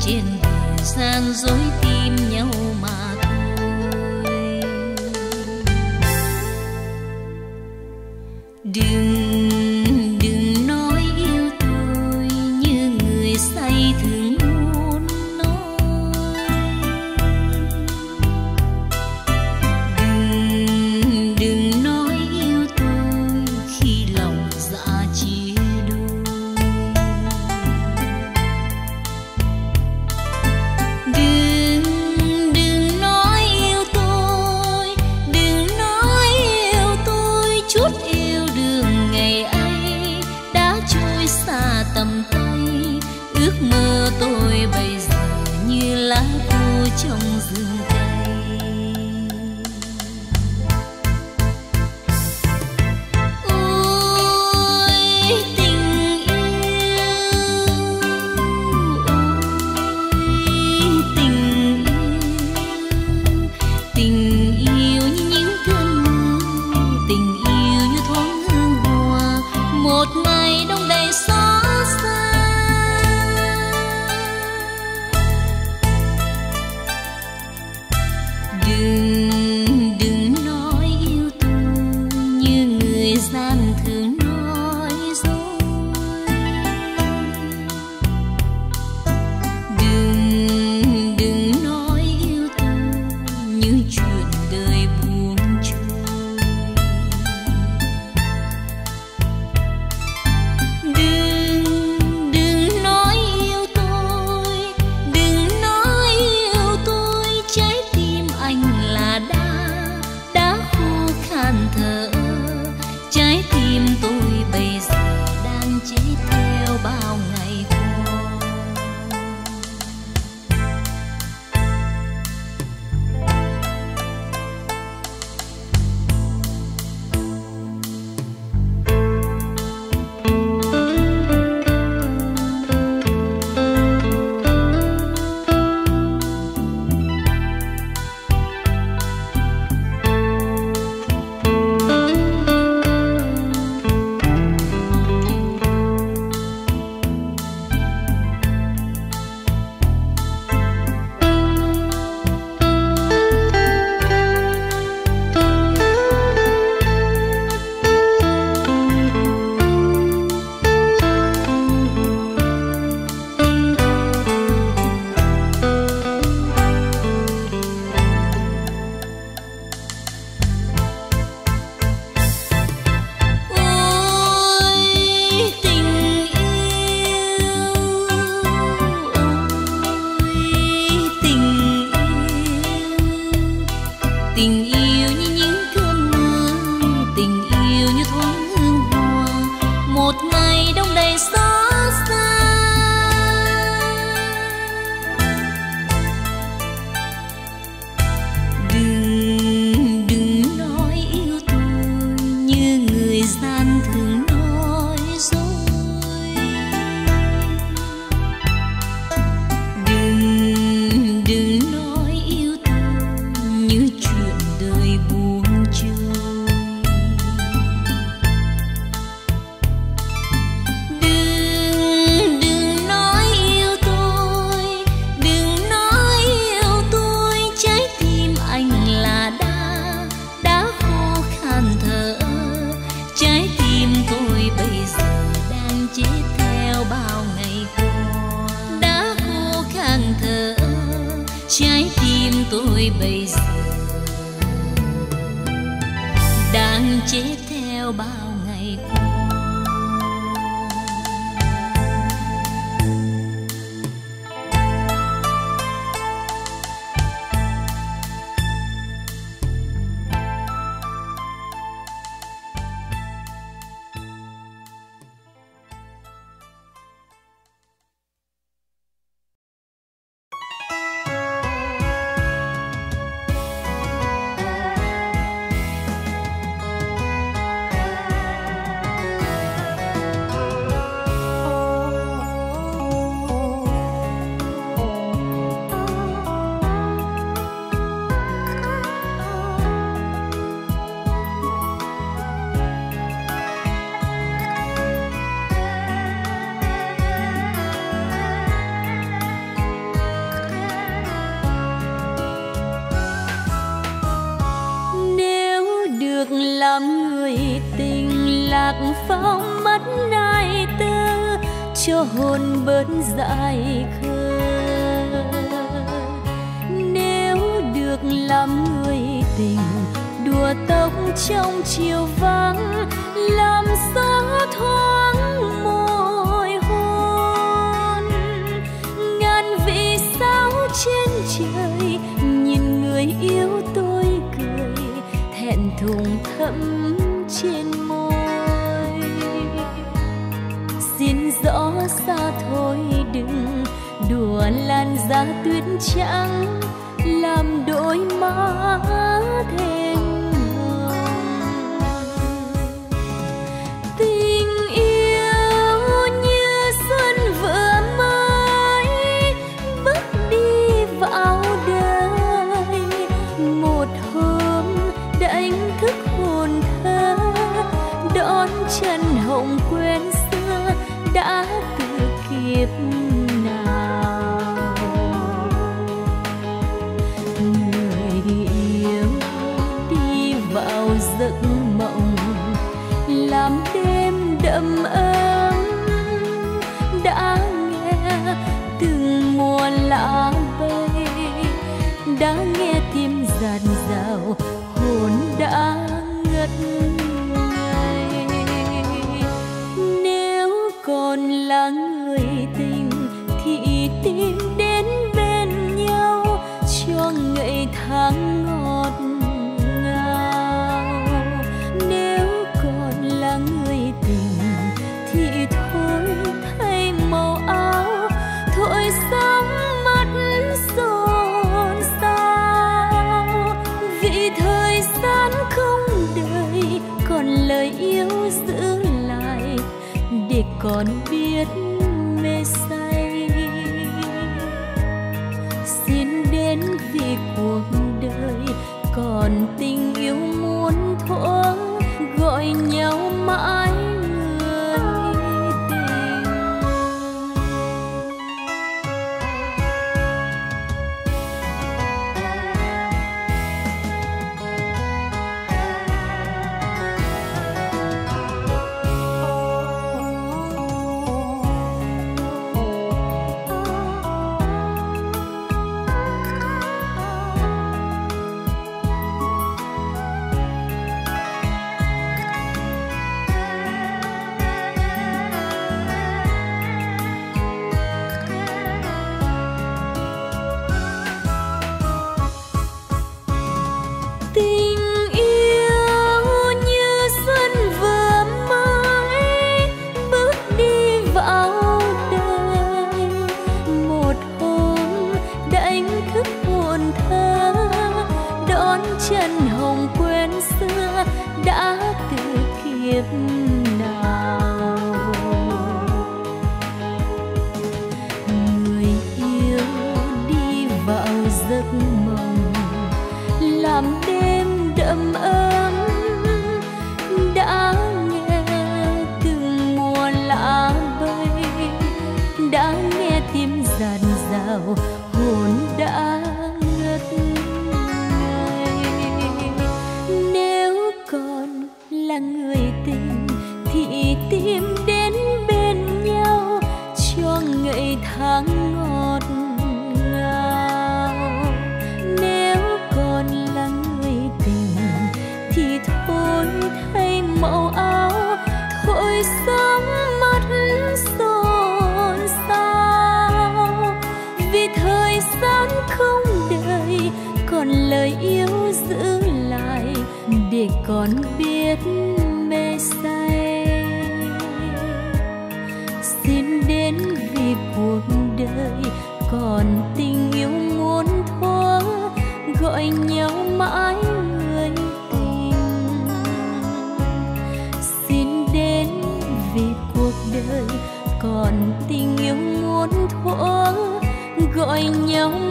trên đời gian dối tìm nhau mà thôi. Đừng nói yêu tôi như người say thường muốn nói. Đừng nói yêu tôi khi lòng dạ chia đôi. Đừng nói yêu tôi, đừng nói yêu tôi, chút yêu đương ngày ấy đã trôi xa tầm tay. Ước mơ tôi bây giờ như lá khô trong rừng cây. Ôi tình yêu, ôi tình yêu, tình yêu như những cơn mưa, tình yêu như thoáng hương hoa, một ngày đông đầy xót xa. Đừng nói yêu tôi như người gian thường nói dối. Đừng nói yêu tôi như chuyện đời buông trôi. Đừng nói yêu tôi, đừng nói yêu tôi, trái tim anh là đã khô khan thở. Trái tim tôi bây giờ đang chết theo bao ngày qua. Ôi tình yêu, ôi tình yêu, tình yêu như những cơn mưa, tình yêu như thoáng hương hoa, một ngày đông đầy xót xa. Đừng nói yêu tôi như người gian thường nói dối. Đừng nói yêu tôi như chuyện đời buông trôi. Đừng nói yêu tôi, đừng nói yêu tôi, trái tim anh là đã khô khan thở. Trái tim tôi bây giờ đang chết theo bao ngày qua, đã khô khan thở. Trái tim tôi bây giờ đang chết theo bao ngày qua. lạc phong mất ai tư, cho hồn bớt dại khờ. Nếu được làm người tình, đùa tóc trong chiều vắng, làm gió thoáng môi hôn. Ngàn vì sao trên trời, nhìn người yêu tôi cười, thẹn thùng thấm trên môi. Xin rõ xa thôi đừng đùa làn da tuyết trắng, làm đôi má thêm hồng. Tình yêu như xuân vừa mới bước đi vào đời, một hôm đã đánh thức hồn thơ, đón chân hồng quen xưa đã từ kiếp nào. Người yêu đi vào giấc mộng, làm đêm đậm ấm, đã nghe từng mùa lá bay, đã nghe tim dạt dào, hồn đã ngất ngây. Nếu còn là người tình thì tìm đến bên nhau, cho ngày tháng ngọt ngào. Nếu còn là người tình thì thôi thay màu áo, thôi sóng mắt xôn xao. Vì thời gian không đợi, còn lời yêu giữ lại để còn biết mê say. Xin đến vì cuộc đời còn tình yêu muốn thoáng, gọi nhau mãi người tình. Chân hồng quen xưa đã từ kiếp nào. Người yêu đi vào giấc mộng, làm đêm đậm ấm, đã nghe từng mùa lá bay, đã nghe tim dạt dào, hồn đã ngất. Là người tình thì tìm đến bên nhau, cho ngày tháng ngọt ngào. Nếu còn là người tình thì thôi thay màu áo, thôi sóng mắt xôn xao. Vì thời gian không đợi, còn lời yêu giữ lại để còn biết mê say. Xin đến vì cuộc đời còn tình yêu muốn thoáng, gọi nhau mãi người tình. Xin đến vì cuộc đời còn tình yêu muốn thoáng, gọi nhau